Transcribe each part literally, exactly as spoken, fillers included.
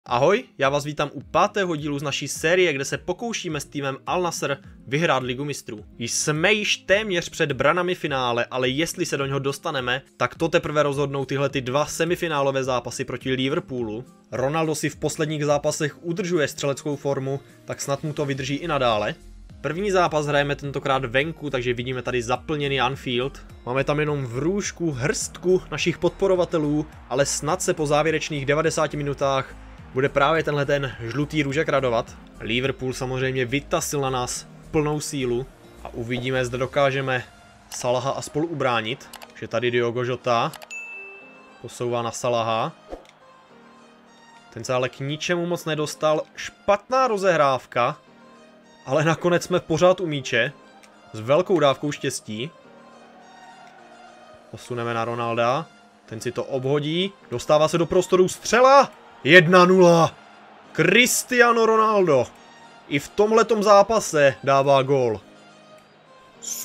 Ahoj, já vás vítám u pátého dílu z naší série, kde se pokoušíme s týmem Al Nassr vyhrát Ligu mistrů. Jsme již téměř před branami finále, ale jestli se do něho dostaneme, tak to teprve rozhodnou tyhle ty dva semifinálové zápasy proti Liverpoolu. Ronaldo si v posledních zápasech udržuje střeleckou formu, tak snad mu to vydrží i nadále. První zápas hrajeme tentokrát venku, takže vidíme tady zaplněný Anfield. Máme tam jenom vrůžku, hrstku našich podporovatelů, ale snad se po závěrečných devadesáti minutách bude právě tenhle ten žlutý růžek radovat. Liverpool samozřejmě vytasil na nás plnou sílu a uvidíme, zda dokážeme Salaha a spolu ubránit. Že tady Diogo Jota posouvá na Salaha. Ten se ale k ničemu moc nedostal. Špatná rozehrávka, ale nakonec jsme pořád u míče. S velkou dávkou štěstí. Posuneme na Ronalda. Ten si to obhodí. Dostává se do prostoru střela. jedna nula. Cristiano Ronaldo. I v tomhletom zápase dává gól. Sí.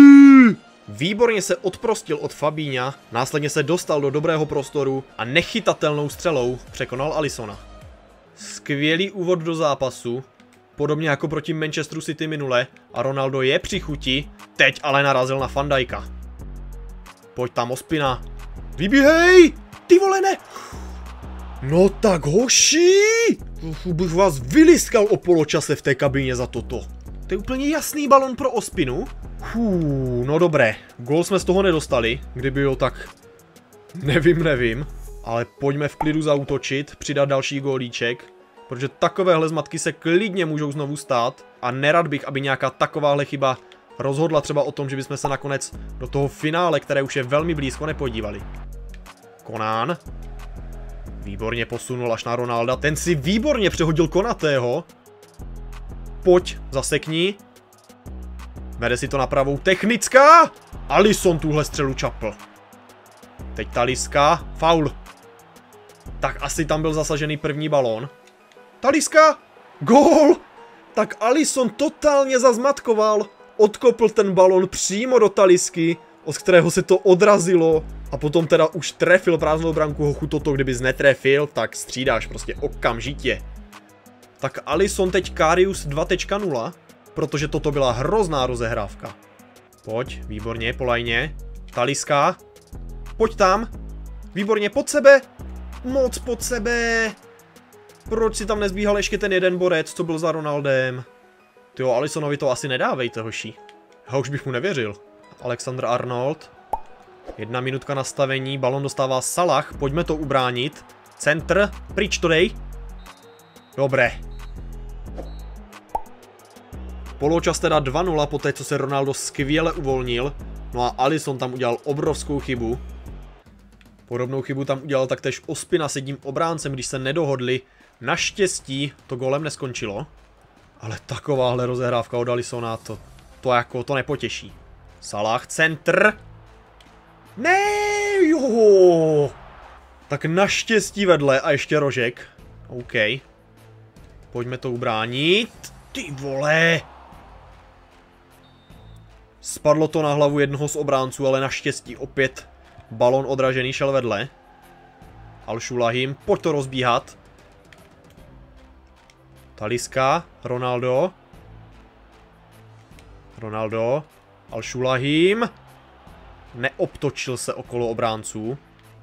Výborně se odprostil od Fabinha, následně se dostal do dobrého prostoru a nechytatelnou střelou překonal Alissona. Skvělý úvod do zápasu, podobně jako proti Manchesteru City minule, a Ronaldo je při chuti, teď ale narazil na Van Dijka. Pojď tam, Ospina. Vybíhej! Ty vole, ne! No tak hoši! Bych vás vyliskal o poločase v té kabině za toto. To je úplně jasný balon pro Ospinu. Hů, no dobré. Gól jsme z toho nedostali. Kdyby jo, tak nevím, nevím. Ale pojďme v klidu zaútočit, přidat další gólíček. Protože takovéhle zmatky se klidně můžou znovu stát. A nerad bych, aby nějaká takováhle chyba rozhodla třeba o tom, že bychom se nakonec do toho finále, které už je velmi blízko, nepodívali. Konán. Výborně posunul až na Ronalda. Ten si výborně přehodil Konatého. Pojď, zasekni. Vede si to na pravou. Technická. Alisson tuhle střelu čapl. Teď Talisca. Faul. Tak asi tam byl zasažený první balón. Talisca. Gól. Tak Alisson totálně zazmatkoval. Odkopl ten balón přímo do Talisky, od kterého se to odrazilo. A potom teda už trefil prázdnou branku. Hochu, toto kdybys netrefil, tak střídáš prostě okamžitě. Tak Alisson teď Karius dva tečka nula, protože toto byla hrozná rozehrávka. Pojď, výborně, po lajně. Talisca. Pojď tam. Výborně, pod sebe. Moc pod sebe. Proč si tam nezbíhal ještě ten jeden borec, co byl za Ronaldem? Tyjo, Alissonovi to asi nedávejte, hoši. Já už bych mu nevěřil. Alexander Arnold. Jedna minutka nastavení, balon dostává Salah, pojďme to ubránit. Centr, pryč to dej. Dobré. Poločas teda dva nula, poté co se Ronaldo skvěle uvolnil. No a Alisson tam udělal obrovskou chybu. Podobnou chybu tam udělal taktéž Ospina s jedním obráncem, když se nedohodli. Naštěstí to golem neskončilo. Ale takováhle rozehrávka od Alissona, to, to jako to nepotěší. Salah, centr. Ne, jo. Tak naštěstí vedle a ještě rožek. OK. Pojďme to ubránit. Ty vole. Spadlo to na hlavu jednoho z obránců, ale naštěstí opět balon odražený šel vedle. Al-Shulahim, pojď to rozbíhat. Talisca, Ronaldo. Ronaldo. Al-Shulahim. Neobtočil se okolo obránců.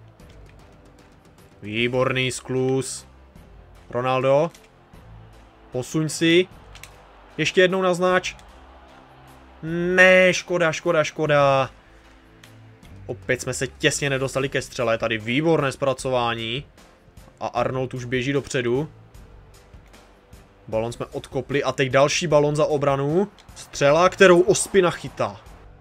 Výborný skluz. Ronaldo. Posuň si. Ještě jednou naznač. Ne, škoda, škoda, škoda. Opět jsme se těsně nedostali ke střele. Tady výborné zpracování. A Arnold už běží dopředu. Balon jsme odkopli a teď další balon za obranu. Střela, kterou Ospina chytá.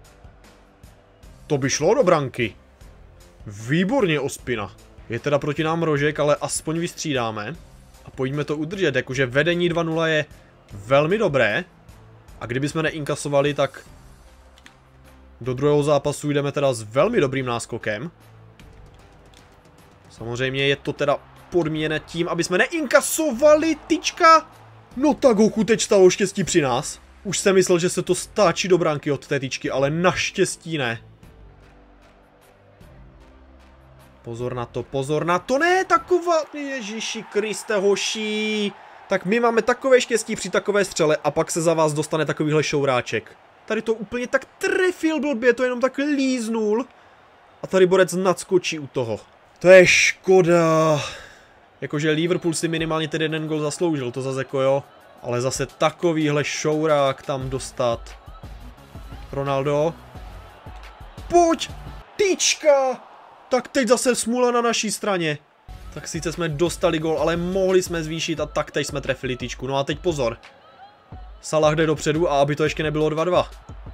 To by šlo do branky. Výborně, Ospina. Je teda proti nám rožek, ale aspoň vystřídáme. A pojďme to udržet, jakože vedení dva nula je velmi dobré. A kdybychom neinkasovali, tak do druhého zápasu jdeme teda s velmi dobrým náskokem. Samozřejmě je to teda podmíněné tím, aby jsme neinkasovali, tyčka. No tak hochu, teď stalo štěstí při nás. Už jsem myslel, že se to stáčí do branky od té tyčky, ale naštěstí ne. Pozor na to, pozor na to, ne, taková, Ježíši Kriste, hoší. Tak my máme takové štěstí při takové střele a pak se za vás dostane takovýhle šouráček. Tady to úplně tak trefil blbě, to jenom tak líznul. A tady borec nadskočí u toho. To je škoda. Jakože Liverpool si minimálně ten jeden gol zasloužil, to zase jako jo. Ale zase takovýhle šourák tam dostat. Ronaldo. Pojď! Tyčka! Tak teď zase smůla na naší straně. Tak sice jsme dostali gol, ale mohli jsme zvýšit a tak teď jsme trefili tyčku. No a teď pozor. Salah jde dopředu a aby to ještě nebylo dva dva.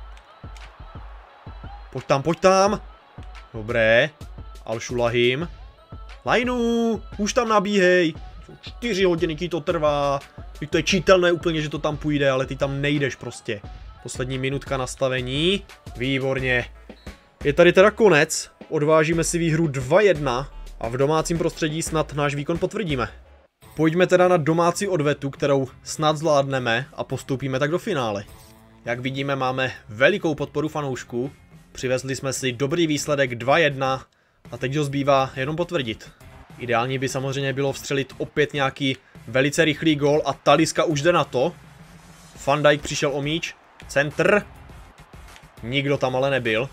Pojď tam, pojď tam. Dobré. Al-Shulahim. Lajnu, už tam nabíhej. Čtyři hodiny to trvá. Teď to je čítelné úplně, že to tam půjde, ale ty tam nejdeš prostě. Poslední minutka nastavení. Výborně. Je tady teda konec. Odvážíme si výhru dva jedna a v domácím prostředí snad náš výkon potvrdíme. Pojďme teda na domácí odvetu, kterou snad zvládneme a postoupíme tak do finále. Jak vidíme, máme velikou podporu fanoušků. Přivezli jsme si dobrý výsledek dva jedna a teď ho zbývá jenom potvrdit. Ideální by samozřejmě bylo vstřelit opět nějaký velice rychlý gól a Talisca už jde na to. Van Dijk přišel o míč. Centr. Nikdo tam ale nebyl.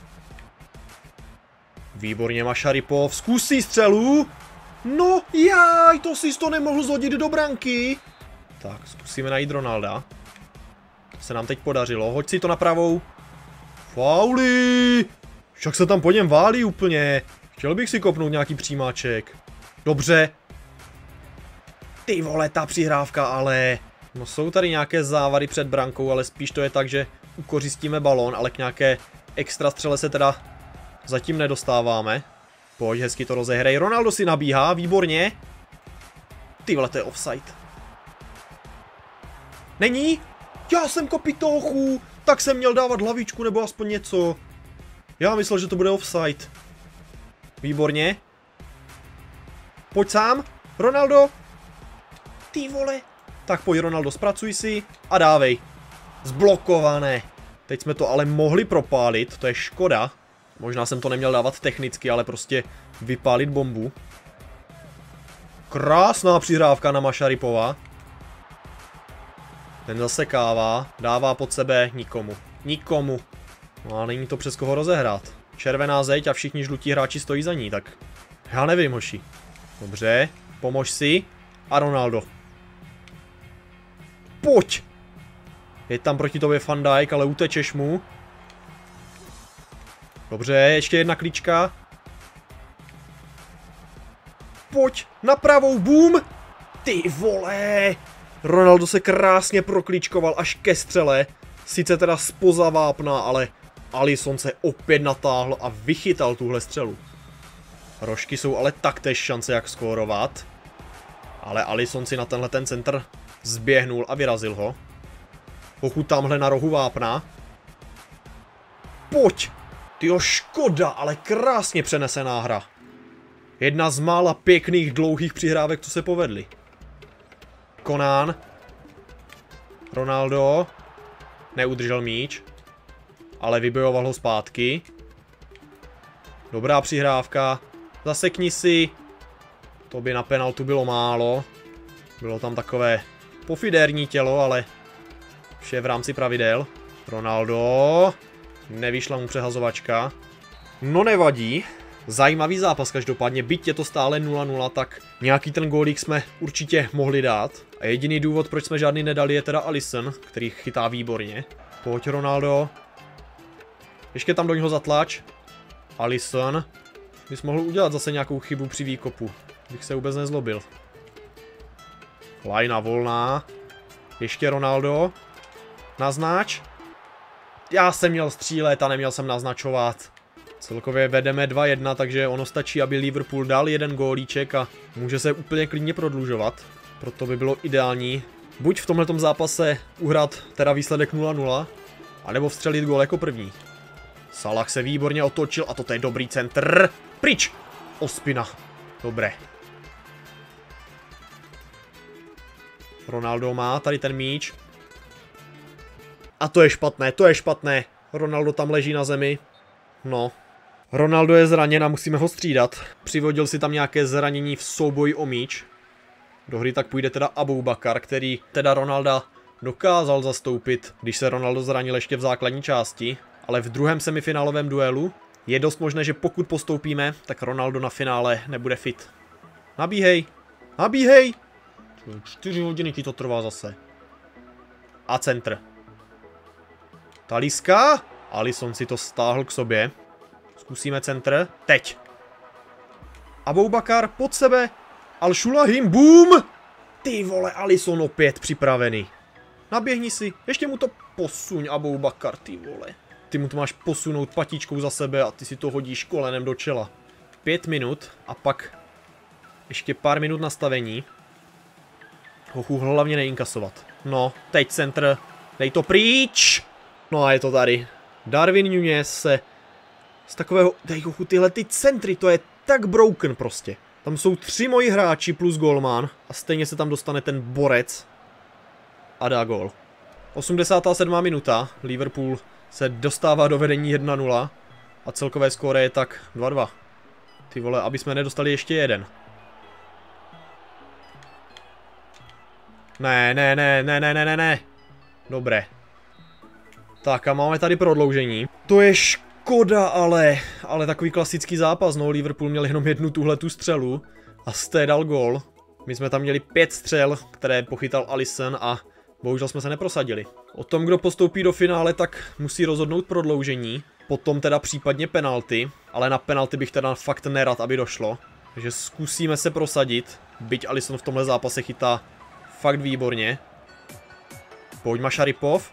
Výborně Mašaripov. Zkusí střelu. No jaj, to si to nemohl zhodit do branky. Tak, zkusíme najít Ronalda. To se nám teď podařilo. Hoď si to na pravou. Fauli. Však se tam po něm válí úplně. Chtěl bych si kopnout nějaký přímáček. Dobře. Ty vole, ta přihrávka, ale... No jsou tady nějaké závady před brankou, ale spíš to je tak, že ukořistíme balón, ale k nějaké extra střele se teda zatím nedostáváme. Pojď, hezky to rozehrej. Ronaldo si nabíhá, výborně. Ty vole, to je offside. Není? Já jsem kopitochu. Tak jsem měl dávat hlavičku nebo aspoň něco. Já myslel, že to bude offside. Výborně. Pojď sám. Ronaldo. Ty vole. Tak pojď Ronaldo, zpracuj si a dávej. Zblokované. Teď jsme to ale mohli propálit, to je škoda. Možná jsem to neměl dávat technicky, ale prostě vypálit bombu. Krásná přihrávka na Mašaripova. Ten zasekává, dává pod sebe nikomu. Nikomu. No a není to přes koho rozehrát. Červená zeď a všichni žlutí hráči stojí za ní, tak já nevím, hoši. Dobře, pomož si. A Ronaldo. Pojď! Je tam proti tobě Van Dijk, ale utečeš mu. Dobře, ještě jedna klíčka. Pojď, na pravou, boom! Ty vole! Ronaldo se krásně proklíčkoval až ke střele. Sice teda spoza vápna, ale Alisson se opět natáhl a vychytal tuhle střelu. Rožky jsou ale taktéž šance, jak skórovat. Ale Alisson si na tenhle ten centr zběhnul a vyrazil ho. Pokud tamhle na rohu vápna. Pojď! Tyjo, škoda, ale krásně přenesená hra. Jedna z mála pěkných dlouhých přihrávek, co se povedly. Konán. Ronaldo. Neudržel míč. Ale vybojoval ho zpátky. Dobrá přihrávka. Zasekni si. To by na penaltu bylo málo. Bylo tam takové pofidérní tělo, ale vše v rámci pravidel. Ronaldo. Nevyšla mu přehazovačka. No nevadí. Zajímavý zápas každopádně, byť je to stále nula nula, tak nějaký ten gólík jsme určitě mohli dát. A jediný důvod, proč jsme žádný nedali, je teda Alisson, který chytá výborně. Pojď Ronaldo. Ještě tam do něho zatlač. Alisson. Bys mohl udělat zase nějakou chybu při výkopu. Bych se vůbec nezlobil. Lajna volná. Ještě Ronaldo. Naznač. Já jsem měl střílet a neměl jsem naznačovat. Celkově vedeme dva jedna, takže ono stačí, aby Liverpool dal jeden gólíček a může se úplně klidně prodlužovat. Proto by bylo ideální buď v tomhletom zápase uhrát teda výsledek nula nula, anebo vstřelit gól jako první. Salah se výborně otočil a toto je dobrý centr. Pryč! Ospina. Dobré. Ronaldo má tady ten míč. A to je špatné, to je špatné. Ronaldo tam leží na zemi. No. Ronaldo je zraněn a musíme ho střídat. Přivodil si tam nějaké zranění v souboji o míč. Do hry tak půjde teda Aboubakar, který teda Ronalda dokázal zastoupit, když se Ronaldo zranil ještě v základní části. Ale v druhém semifinálovém duelu je dost možné, že pokud postoupíme, tak Ronaldo na finále nebude fit. Nabíhej! Nabíhej! Čtyři hodiny ti to trvá zase. A centr. Talisca? Alisson si to stáhl k sobě. Zkusíme centr. Teď. Aboubakar pod sebe. Al-Shulahim. Boom! Ty vole, Alisson opět připravený. Naběhni si. Ještě mu to posuň, Aboubakar, ty vole. Ty mu to máš posunout patičkou za sebe a ty si to hodíš kolenem do čela. Pět minut a pak ještě pár minut nastavení. Hochu hlavně neinkasovat. No, teď centr. Dej to pryč! No a je to tady. Darwin Núñez se z takového... Dej hochu, tyhle ty centry, to je tak broken prostě. Tam jsou tři moji hráči plus golman a stejně se tam dostane ten borec a dá gól. osmdesátá sedmá minuta. Liverpool se dostává do vedení jedna nula a celkové skóre je tak dva dva. Ty vole, aby jsme nedostali ještě jeden. Ne, ne, ne, ne, ne, ne, ne, ne. Dobré. Tak a máme tady prodloužení. To je škoda, ale, ale takový klasický zápas, no. Liverpool měl jenom jednu tuhletu střelu a z té dal gól. My jsme tam měli pět střel, které pochytal Alisson a bohužel jsme se neprosadili. O tom, kdo postoupí do finále, tak musí rozhodnout prodloužení. Potom teda případně penalty, ale na penalty bych teda fakt nerad, aby došlo. Takže zkusíme se prosadit, byť Alisson v tomhle zápase chytá fakt výborně. Pojď Mašaripov.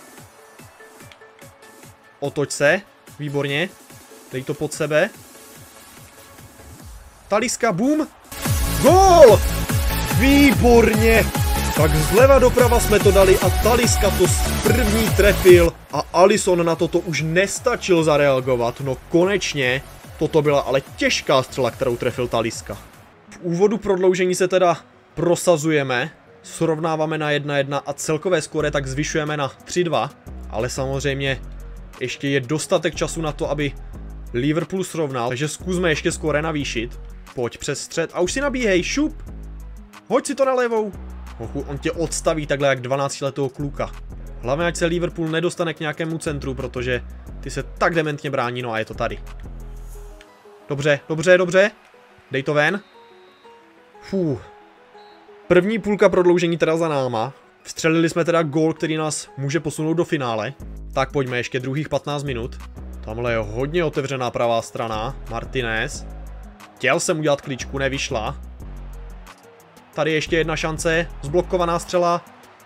Otoč se. Výborně. Dej to pod sebe. Talisca, boom. Gól! Výborně! Tak zleva doprava jsme to dali a Talisca to z první trefil a Alisson na toto už nestačil zareagovat. No konečně, toto byla ale těžká střela, kterou trefil Talisca. V úvodu prodloužení se teda prosazujeme, srovnáváme na jedna jedna a celkové skóre tak zvyšujeme na tři dva, ale samozřejmě ještě je dostatek času na to, aby Liverpool srovnal, takže zkusme ještě skóre navýšit. Pojď přes střed a už si nabíhej, šup! Hoď si to na levou. Hochu, on tě odstaví takhle jak dvanáctiletého kluka. Hlavně ať se Liverpool nedostane k nějakému centru, protože ty se tak dementně brání, no a je to tady. Dobře, dobře, dobře. Dej to ven. Fů. První půlka prodloužení teda za náma. Vstřelili jsme teda gól, který nás může posunout do finále. Tak pojďme ještě druhých patnáct minut. Tamhle je hodně otevřená pravá strana. Martinez. Chtěl jsem udělat kličku, nevyšla. Tady ještě jedna šance. Zblokovaná střela.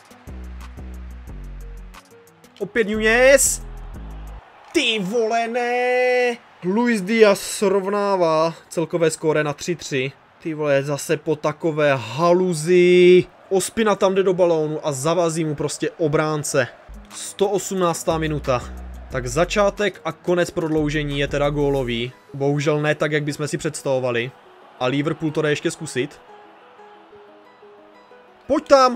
Opět Núñez. Ty vole, ne. Luis Díaz srovnává celkové skóre na tři tři. Ty vole, zase po takové haluzi. Ospina tam jde do balónu a zavazí mu prostě obránce. sto osmnáctá minuta. Tak začátek a konec prodloužení je teda gólový. Bohužel ne tak, jak bychom si představovali. A Liverpool to jde ještě zkusit. Pojď tam!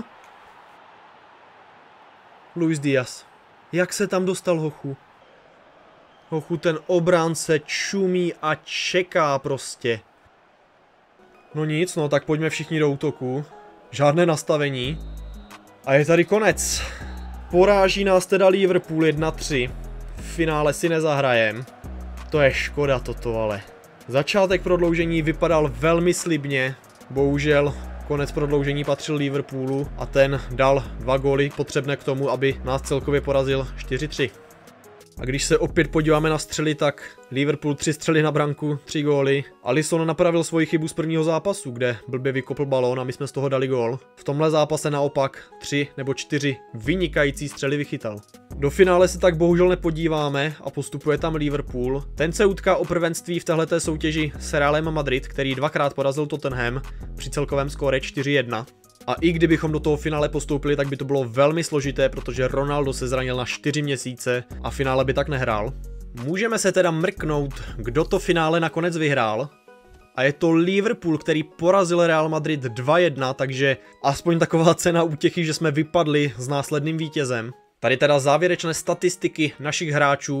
Luis Díaz. Jak se tam dostal, hochu? Hochu, ten obránce čumí a čeká prostě. No nic, no tak pojďme všichni do útoku. Žádné nastavení. A je tady konec. Poráží nás teda Liverpool jedna tři. V finále si nezahrajem. To je škoda toto, ale. Začátek prodloužení vypadal velmi slibně. Bohužel konec prodloužení patřil Liverpoolu a ten dal dva góly potřebné k tomu, aby nás celkově porazil čtyři tři. A když se opět podíváme na střely, tak Liverpool tři střely na branku, tři góly. Alisson napravil svoji chybu z prvního zápasu, kde blbě vykopl balón a my jsme z toho dali gól. V tomhle zápase naopak tři nebo čtyři vynikající střely vychytal. Do finále se tak bohužel nepodíváme a postupuje tam Liverpool. Ten se utká o prvenství v téhleté soutěži s Realem Madrid, který dvakrát porazil Tottenham při celkovém skóre čtyři jedna. A i kdybychom do toho finále postoupili, tak by to bylo velmi složité, protože Ronaldo se zranil na čtyři měsíce a finále by tak nehrál. Můžeme se teda mrknout, kdo to finále nakonec vyhrál. A je to Liverpool, který porazil Real Madrid dva jedna, takže aspoň taková cena útěchy, že jsme vypadli s následným vítězem. Tady teda závěrečné statistiky našich hráčů.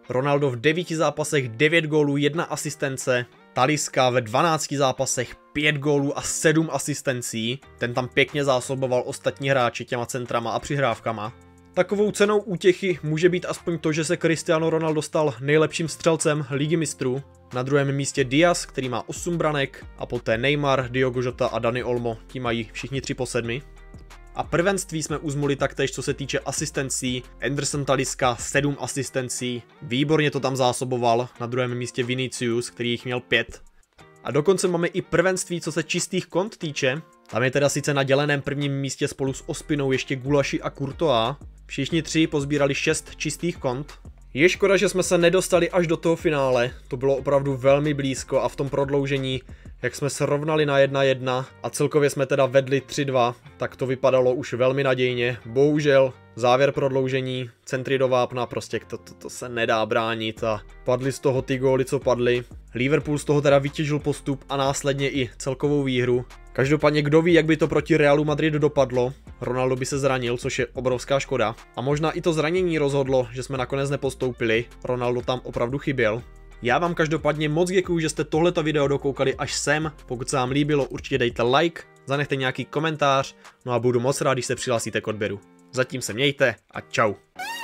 Ronaldo v devíti zápasech devět gólů, jedna asistence. Talisca ve dvanácti zápasech pět gólů a sedm asistencí. Ten tam pěkně zásoboval ostatní hráči těma centrama a přihrávkama. Takovou cenou útěchy může být aspoň to, že se Cristiano Ronaldo stal nejlepším střelcem Ligy mistrů. Na druhém místě Diaz, který má osm branek, a poté Neymar, Diogo Jota a Dani Olmo, ti mají všichni tři po sedmi. A prvenství jsme uzmuli taktéž, co se týče asistencí. Anderson Talisca sedm asistencí, výborně to tam zásoboval. Na druhém místě Vinicius, který jich měl pět. A dokonce máme i prvenství, co se čistých kont týče. Tam je teda sice na děleném prvním místě spolu s Ospinou ještě Gulaši a Courtois. Všichni tři pozbírali šest čistých kont. Je škoda, že jsme se nedostali až do toho finále, to bylo opravdu velmi blízko a v tom prodloužení, jak jsme se rovnali na jedna jedna a celkově jsme teda vedli tři dva, tak to vypadalo už velmi nadějně. Bohužel závěr prodloužení, centry do vápna, prostě to, to, to se nedá bránit a padly z toho ty góly, co padly. Liverpool z toho teda vytěžil postup a následně i celkovou výhru. Každopádně kdo ví, jak by to proti Realu Madrid dopadlo. Ronaldo by se zranil, což je obrovská škoda. A možná i to zranění rozhodlo, že jsme nakonec nepostoupili. Ronaldo tam opravdu chyběl. Já vám každopádně moc děkuju, že jste tohleto video dokoukali až sem. Pokud se vám líbilo, určitě dejte like, zanechte nějaký komentář, no a budu moc rád, když se přihlásíte k odběru. Zatím se mějte a čau.